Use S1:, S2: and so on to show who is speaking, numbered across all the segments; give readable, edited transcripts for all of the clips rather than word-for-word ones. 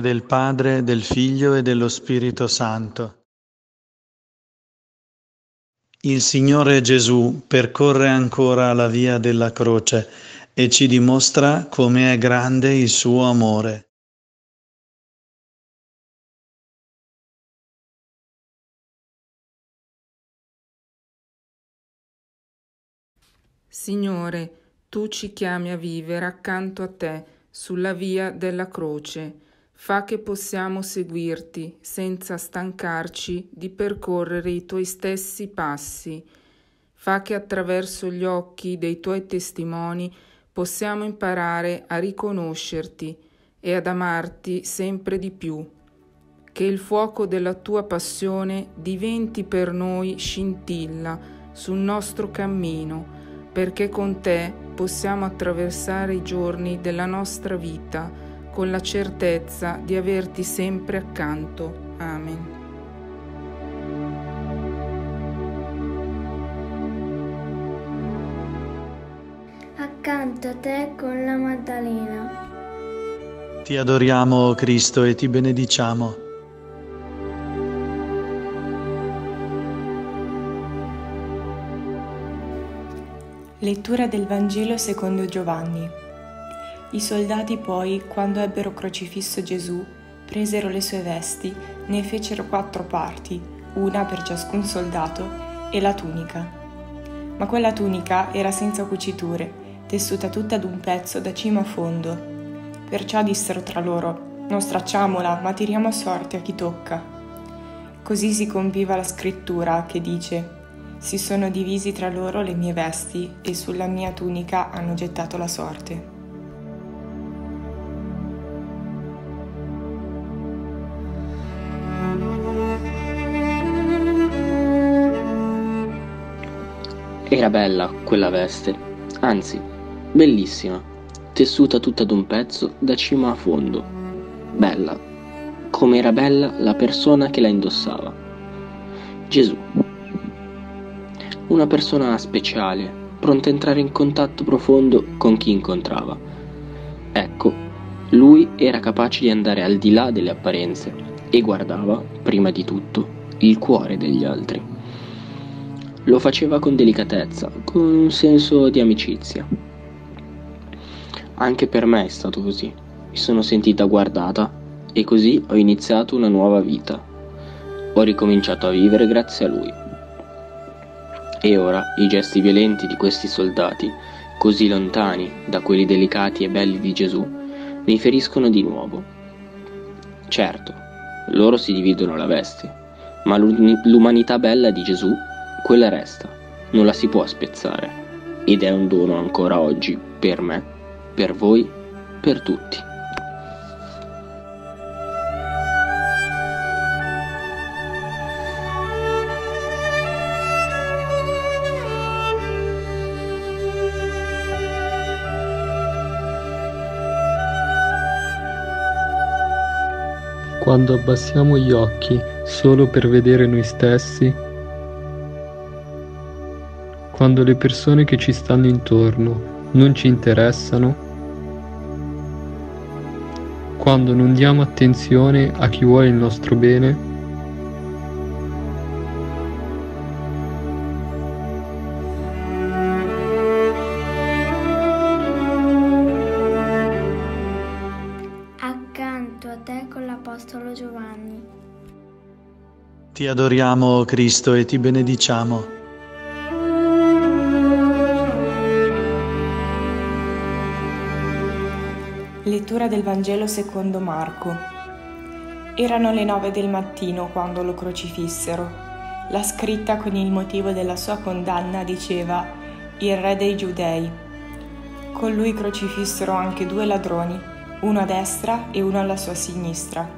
S1: del Padre, del Figlio e dello Spirito Santo. Il Signore Gesù percorre ancora la via della croce e ci dimostra come è grande il suo amore.
S2: Signore, tu ci chiami a vivere accanto a te sulla via della croce. Fa che possiamo seguirti senza stancarci di percorrere i tuoi stessi passi. Fa che attraverso gli occhi dei tuoi testimoni possiamo imparare a riconoscerti e ad amarti sempre di più. Che il fuoco della tua passione diventi per noi scintilla sul nostro cammino, perché con te possiamo attraversare i giorni della nostra vita con la certezza di averti sempre accanto. Amen.
S3: Accanto a te con la Maddalena.
S1: Ti adoriamo, Cristo, e ti benediciamo.
S4: Lettura del Vangelo secondo Giovanni. I soldati poi, quando ebbero crocifisso Gesù, presero le sue vesti, ne fecero 4 parti, una per ciascun soldato, e la tunica. Ma quella tunica era senza cuciture, tessuta tutta d'un pezzo da cima a fondo. Perciò dissero tra loro: non stracciamola, ma tiriamo a sorte a chi tocca. Così si compiva la scrittura che dice: si sono divisi tra loro le mie vesti e sulla mia tunica hanno gettato la sorte.
S5: Era bella quella veste, anzi, bellissima, tessuta tutta d'un pezzo da cima a fondo. Bella, come era bella la persona che la indossava. Gesù. Una persona speciale, pronta a entrare in contatto profondo con chi incontrava. Ecco, lui era capace di andare al di là delle apparenze e guardava, prima di tutto, il cuore degli altri. Lo faceva con delicatezza, con un senso di amicizia. Anche per me è stato così. Mi sono sentita guardata e così ho iniziato una nuova vita. Ho ricominciato a vivere grazie a lui. E ora i gesti violenti di questi soldati, così lontani da quelli delicati e belli di Gesù, mi feriscono di nuovo. Certo, loro si dividono la veste, ma l'umanità bella di Gesù, quella resta, non la si può spezzare, ed è un dono ancora oggi per me, per voi, per tutti.
S6: Quando abbassiamo gli occhi solo per vedere noi stessi, quando le persone che ci stanno intorno non ci interessano, quando non diamo attenzione a chi vuole il nostro bene,
S3: Accanto a te con l'Apostolo Giovanni.
S1: Ti adoriamo, Cristo, e ti benediciamo.
S4: Lettura del Vangelo secondo Marco. Erano le 9 del mattino quando lo crocifissero. La scritta con il motivo della sua condanna diceva: il re dei Giudei. Con lui crocifissero anche 2 ladroni, uno a destra e uno alla sua sinistra.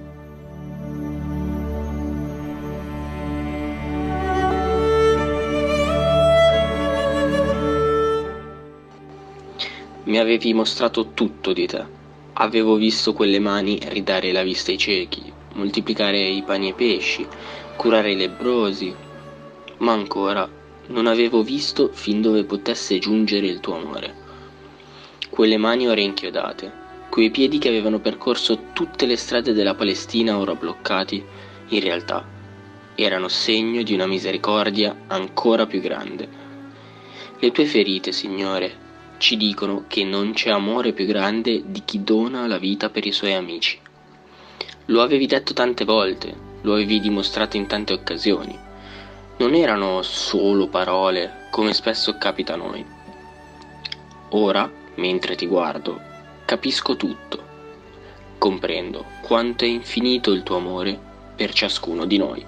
S5: Mi avevi mostrato tutto di te. Avevo visto quelle mani ridare la vista ai ciechi, moltiplicare i pani e i pesci, curare i lebbrosi, ma ancora non avevo visto fin dove potesse giungere il tuo amore. Quelle mani ora inchiodate, quei piedi che avevano percorso tutte le strade della Palestina ora bloccati, in realtà erano segno di una misericordia ancora più grande. Le tue ferite, Signore, ci dicono che non c'è amore più grande di chi dona la vita per i suoi amici. Lo avevi detto tante volte, lo avevi dimostrato in tante occasioni. Non erano solo parole, come spesso capita a noi. Ora, mentre ti guardo, capisco tutto. Comprendo quanto è infinito il tuo amore per ciascuno di noi.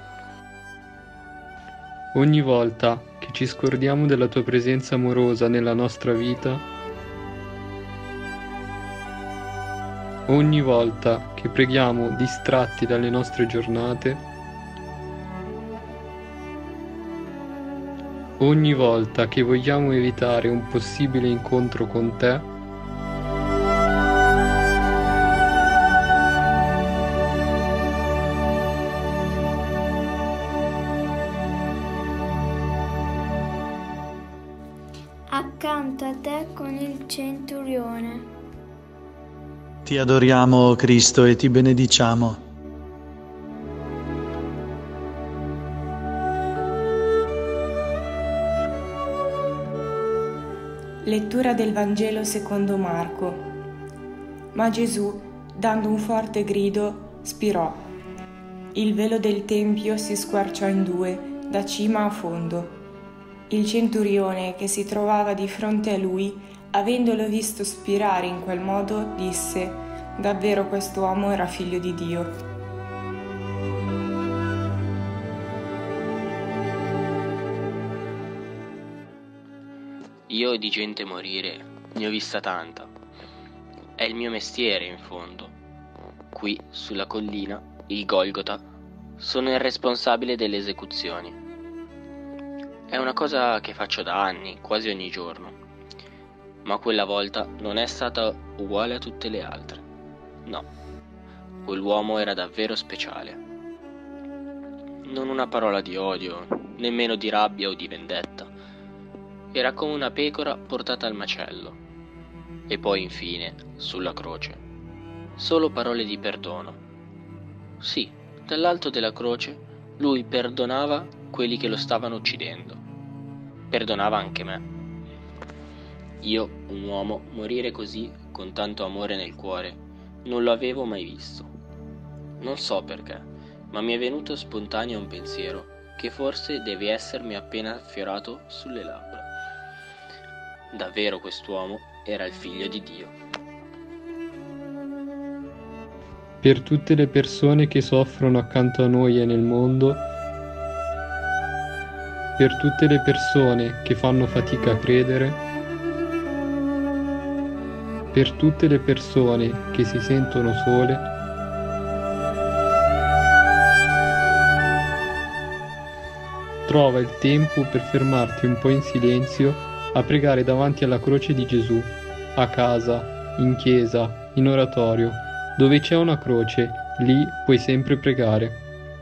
S6: Ogni volta che ci scordiamo della tua presenza amorosa nella nostra vita, ogni volta che preghiamo distratti dalle nostre giornate, ogni volta che vogliamo evitare un possibile incontro con te,
S3: accanto a te con il centurione.
S1: Ti adoriamo, Cristo, e ti benediciamo.
S4: Lettura del Vangelo secondo Marco. Ma Gesù, dando un forte grido, spirò. Il velo del tempio si squarciò in due, da cima a fondo. Il centurione che si trovava di fronte a lui, avendolo visto spirare in quel modo, disse: davvero quest'uomo era figlio di Dio.
S5: Io di gente morire ne ho vista tanta. È il mio mestiere, in fondo. Qui, sulla collina, il Golgota, sono il responsabile delle esecuzioni. È una cosa che faccio da anni, quasi ogni giorno. Ma quella volta non è stata uguale a tutte le altre. No, quell'uomo era davvero speciale. Non una parola di odio, nemmeno di rabbia o di vendetta. Era come una pecora portata al macello. E poi infine, sulla croce, solo parole di perdono. Sì, dall'alto della croce lui perdonava quelli che lo stavano uccidendo. Perdonava anche me. Io, un uomo, morire così, con tanto amore nel cuore, non lo avevo mai visto. Non so perché, ma mi è venuto spontaneo un pensiero che forse deve essermi appena affiorato sulle labbra. Davvero quest'uomo era il figlio di Dio.
S6: Per tutte le persone che soffrono accanto a noi e nel mondo, per tutte le persone che fanno fatica a credere, per tutte le persone che si sentono sole, trova il tempo per fermarti un po' in silenzio a pregare davanti alla croce di Gesù, a casa, in chiesa, in oratorio, dove c'è una croce, lì puoi sempre pregare.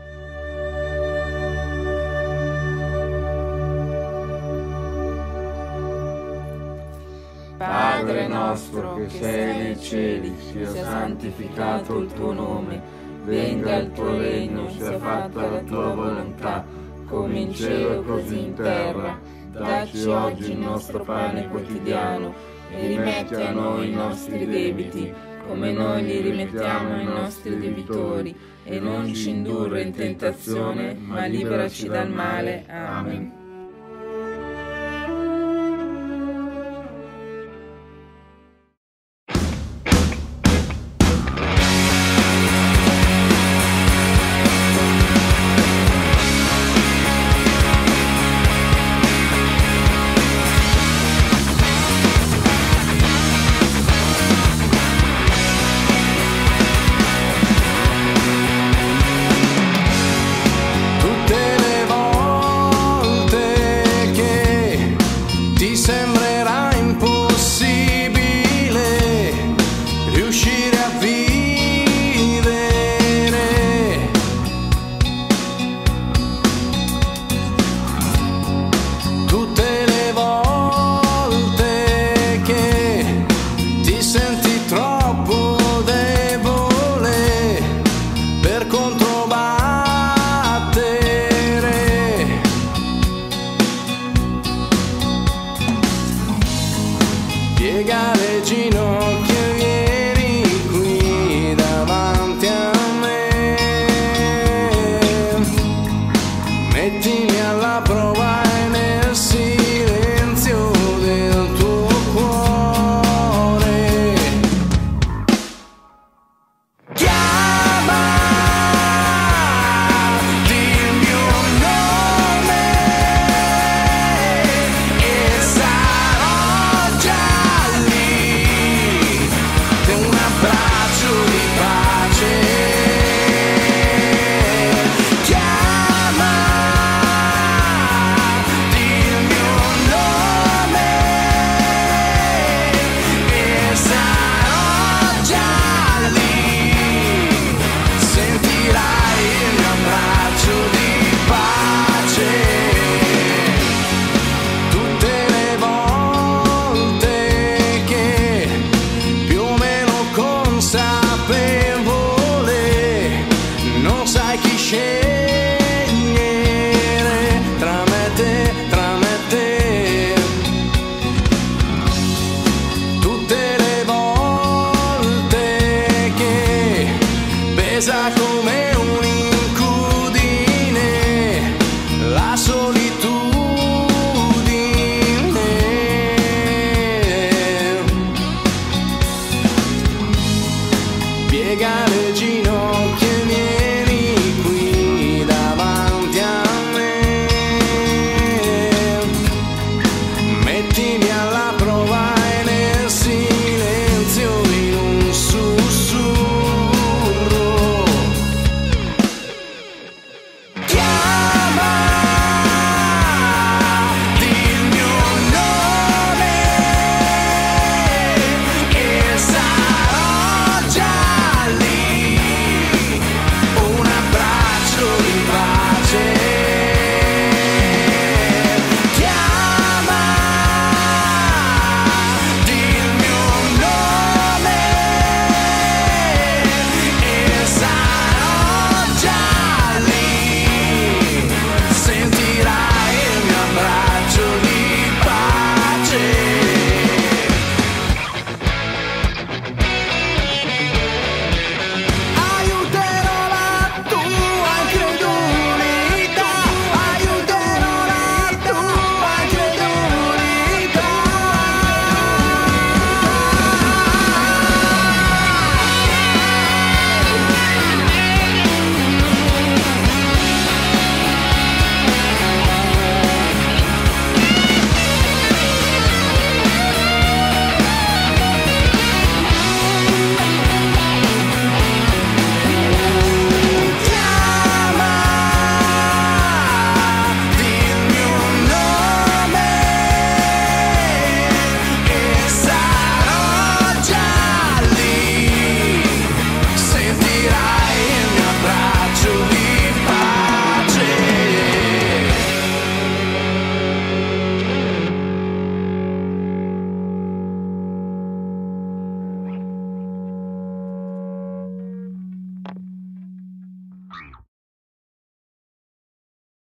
S7: Padre nostro che sei nei cieli, sia santificato il tuo nome, venga il tuo regno, sia fatta la tua volontà, come in cielo e così in terra. Dacci oggi il nostro pane quotidiano e rimetti a noi i nostri debiti, come noi li rimettiamo ai nostri debitori, e non ci indurre in tentazione, ma liberaci dal male. Amen.
S8: Tutte le volte
S7: mettimi